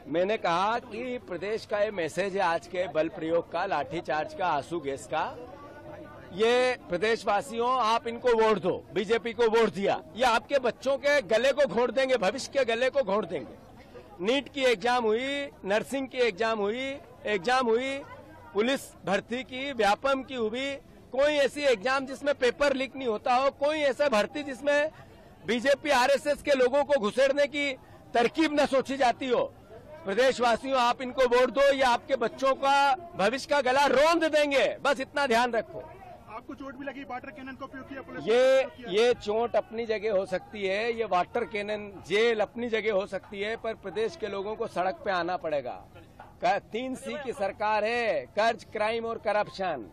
मैंने कहा कि प्रदेश का ये मैसेज है आज के बल प्रयोग का, लाठीचार्ज का, आंसू गैस का। ये प्रदेशवासियों, आप इनको वोट दो, बीजेपी को वोट दिया, ये आपके बच्चों के गले को घोंट देंगे, भविष्य के गले को घोंट देंगे। नीट की एग्जाम हुई, नर्सिंग की एग्जाम हुई, पुलिस भर्ती की, व्यापम की हुई, कोई ऐसी एग्जाम जिसमें पेपर लीक नहीं होता हो, कोई ऐसा भर्ती जिसमें बीजेपी आरएसएस के लोगों को घुसेड़ने की तरकीब न सोची जाती हो। प्रदेशवासियों, आप इनको वोट दो, ये आपके बच्चों का भविष्य का गला रौंद देंगे, बस इतना ध्यान रखो। आपको चोट भी लगी, वाटर कैनन का उपयोग किया पुलिस? ये चोट अपनी जगह हो सकती है, ये वाटर कैनन जेल अपनी जगह हो सकती है, पर प्रदेश के लोगों को सड़क पे आना पड़ेगा। 3 सी की सरकार है, कर्ज, क्राइम और करप्शन।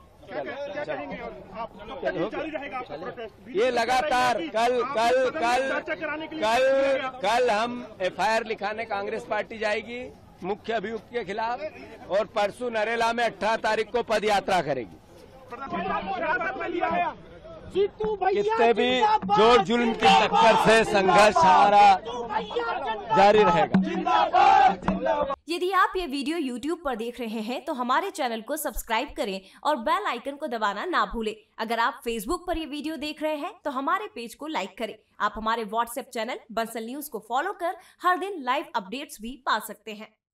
ये लगातार कल हम एफआईआर लिखाने कांग्रेस पार्टी जाएगी मुख्य अभियुक्त के खिलाफ, और परसों नरेला में 18 तारीख को पद यात्रा करेगी। कितने भी जोर जुल्म की टक्कर से संघर्ष हमारा जारी रहेगा। यदि आप ये वीडियो YouTube पर देख रहे हैं तो हमारे चैनल को सब्सक्राइब करें और बेल आइकन को दबाना ना भूलें। अगर आप Facebook पर ये वीडियो देख रहे हैं तो हमारे पेज को लाइक करें। आप हमारे WhatsApp चैनल बंसल न्यूज को फॉलो कर हर दिन लाइव अपडेट्स भी पा सकते हैं।